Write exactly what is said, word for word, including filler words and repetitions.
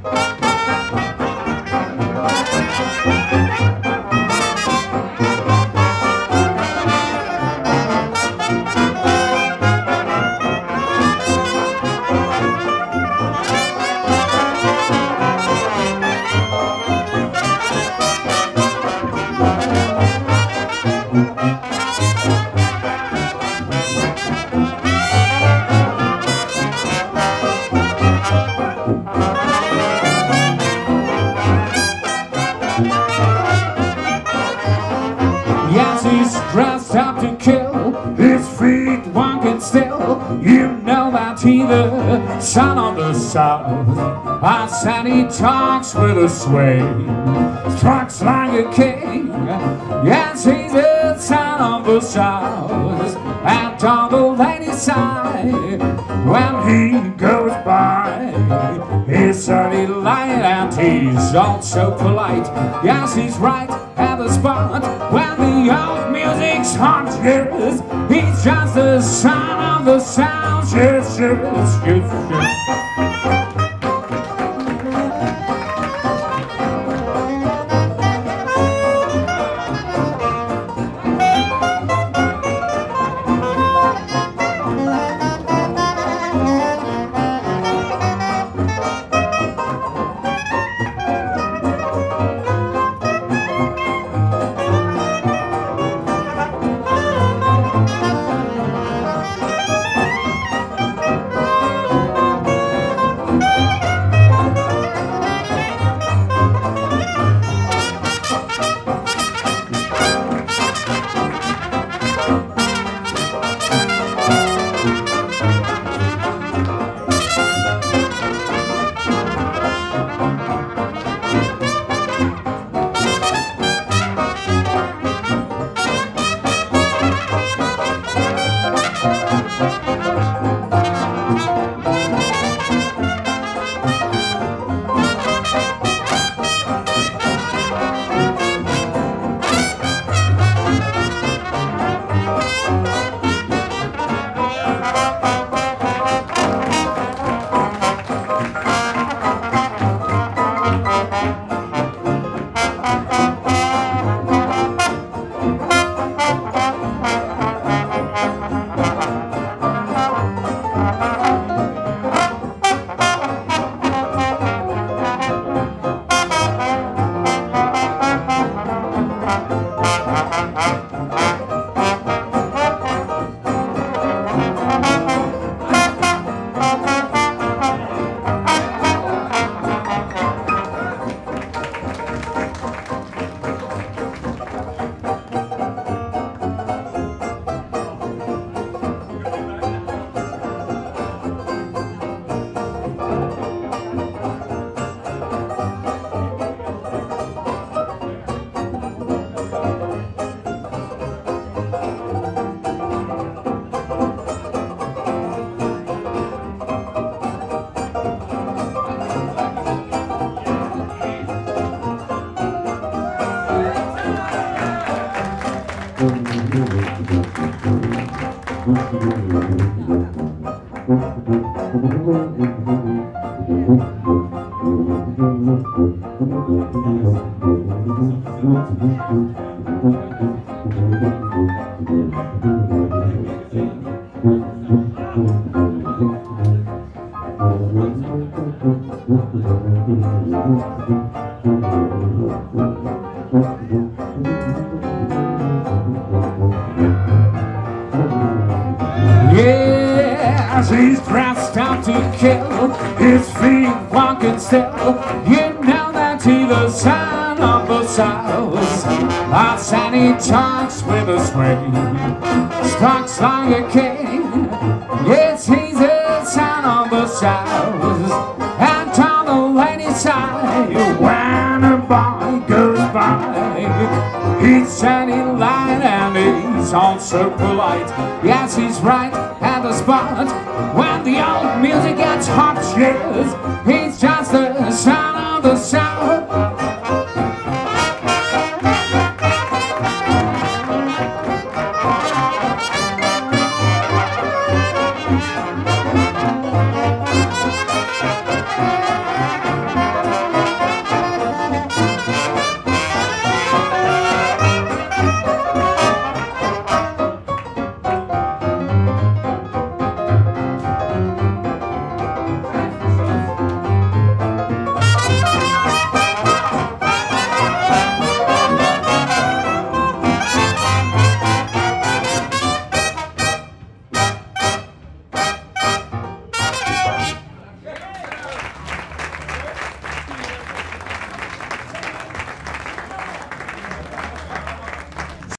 Yes, he's dressed up to kill, his feet one can still. You know that he's the son of the South. I said he talks with a sway, talks like a king. Yes, he's the son of the South. And on the ladies' side, when he goes by, he's certainly light and he's also polite. Yes, he's right at the spot when the old music's hot. Yes, he's just the son of the South. Yes, yes, yes, yes. Yes, he's dressed out to kill, his feet walking still. You know that he's the son of the South. I said he talks with a swing, talks like a king. Yes, he's the son of the South. And on the lady's side, when a boy goes by, he's shining light and he's also polite. Yes, he's right at the spot when the old music gets hot. Yes, he's just the son